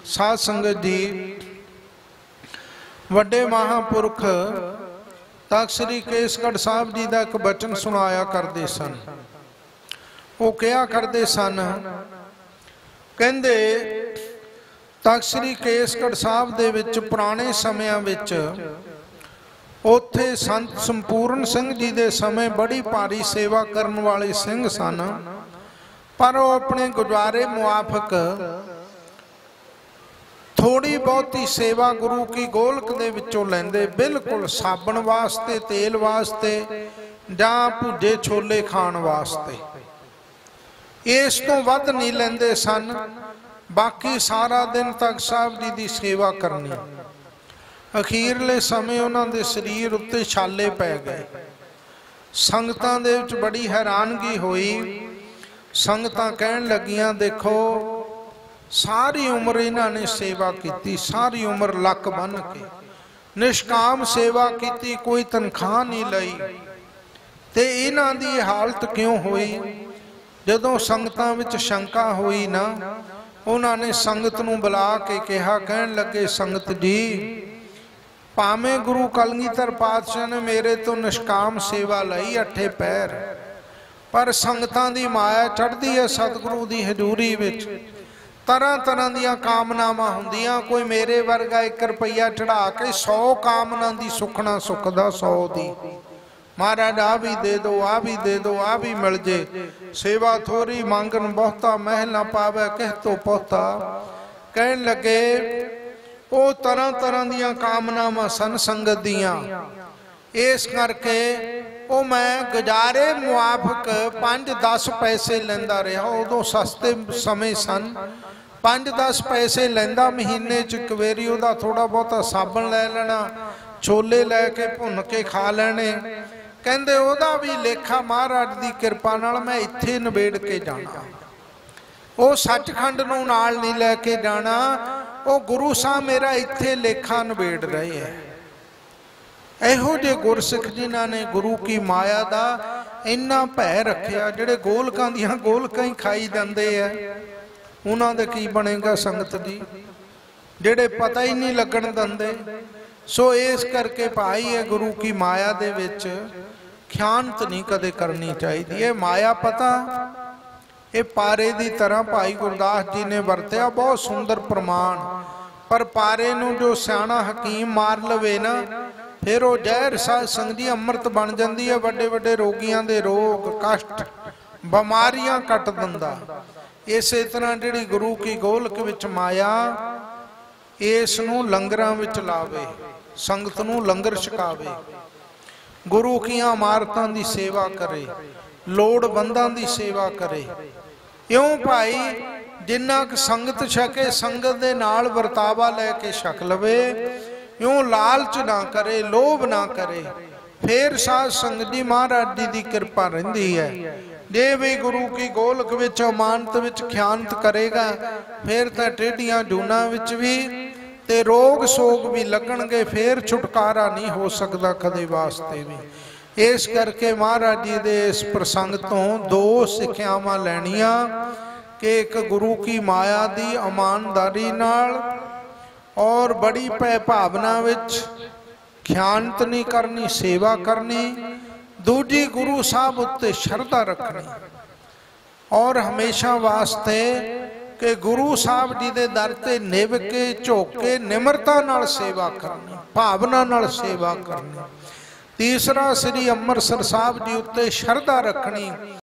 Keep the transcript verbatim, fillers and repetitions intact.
साध संगत जी वड्डे महापुरख तख्त श्री केसगढ़ साहब जी का एक बचन सुनाया करते सन। वो कहा करते सन, कहंदे तख्त श्री केसगढ़ साहब दे विच पुराने समयां विच उत्थे संत संपूर्ण सिंह जी दे समय बड़ी भारी सेवा करन वाले सिंह सन, पर वो अपने गुजारे मुआफक थोड़ी बहुती सेवा गुरु की गोलक दे विचों लैंदे, बिल्कुल साबण वास्ते, तेल वास्ते जां भुजे छोले खाण वास्ते, इस तो वध नहीं लैंदे सन। बाकी सारा दिन तख्त साहब जी की सेवा करनी। अखीरले समय उन्हां दे शरीर उत्ते छाले पै गए। संगतां दे विच बड़ी हैरानगी हुई। संगतां कहण लगियां, देखो सारी उम्र इन्हां ने सेवा की, सारी उम्र लक बन के निष्काम सेवा की, कोई तनख्वाह नहीं लई, ते इन्हां दी हालत क्यों हुई? जदों संगतां विच शंका हुई ना, उन्होंने संगत नूं बुला के कहा, कहण लगे, संगत जी भावें गुरु कलगीधर पातशाह ने मेरे तो निष्काम सेवा लई अठे पैर, पर संगतां दी माया चढ़दी है सतगुरु दी हजूरी विच। तरह तरह दियां कामनावां हुंदियां, कोई मेरे वर्गा एक रुपया चढ़ा के सौ कामना दी सुखना सुखदा सौ दी, महाराज आ भी दे दो, आ भी दे दो, आ भी मिल जे, सेवा थोड़ी मांगन बहुता, महल ना पावे कह तो पोता। कहण लगे वो तरह तरह दियां कामनावां सन संगत दियां, इस करके वो मैं गुजारे मुआफक पांच दस पैसे लैंदा रहा। उदों सस्ते समय सन, पांच दस पैसे लैंदा महीने च, एक वारी उहदा थोड़ा बहुता साबण लै लेना, छोले लैके भुन के खा लेने। कहंदे उहदा भी लेखा महाराज दी किरपा नाल मैं इत्थे नबेड़ के जाना, वो सचखंड नूं नाल नहीं लैके जाना, वो गुरु साहब मेरा इत्थे लेखा नबेड़ रहे हैं। इहो जे गुरसिख जिन्हां ने गुरु की माया दा इन्ना भै रखिया, जिहड़े गोलकां दियां गोलकां ही खाई जांदे आ, उन्हां दे की बनेगा संगत जी, जिहड़े पता ही नहीं लगन दिंदे। सो इस करके भाई है गुरु की माया दे विच ख्यानत नहीं कदे करनी चाहिए। ये माया पता ये पारे दी तरह भाई गुरदास जी ने वरत्या, बहुत सुंदर प्रमाण, पर पारे नूं जो सियाणा हकीम मार लवे ना, फिर वो जहर साध संग जी अमृत बन जाती है, वड्डे वड्डे रोगियां दे रोग कष्ट बीमारियां कट दिंदा। इस तरह जिहड़ी गुरु की गोलक विच माया, इस नूं लंगरां विच लावे, संगत नूं लंगर छकावे, गुरु कीआं इमारतां दी सेवा करे, लोड़वंदां दी सेवा करे। इउं भाई जिन्ना क संगत छके संगत दे नाल वरतावा लैके छक लवे, यूं लालच ना करे, लोभ ना करे, फिर साध संगत जी महाराज जी की कृपा रहिंदी है। जे भी गुरु की गोलक विच अमानत विच ख्यानत करेगा, फिर तां टेढ़ियां जूनां विच भी ते रोग सोग भी लगणगे, फिर छुटकारा नहीं हो सकता कदे वास्ते भी। इस करके महाराज जी दे इस प्रसंग तो दो सिक्ख्यावां लैणियां कि एक गुरु की माया दी ईमानदारी नाल और बड़ी भै भावना विच ख्यानत नहीं करनी, सेवा करनी। दूजी गुरु साहब उत्ते शरधा रखनी, और हमेशा वास्ते कि गुरु साहब जी दे दर ते निभ के झुक के निमरता नाल सेवा करनी, भावना नाल सेवा करनी। तीसरा श्री अमृतसर साहब जी उत्ते शरधा रखनी।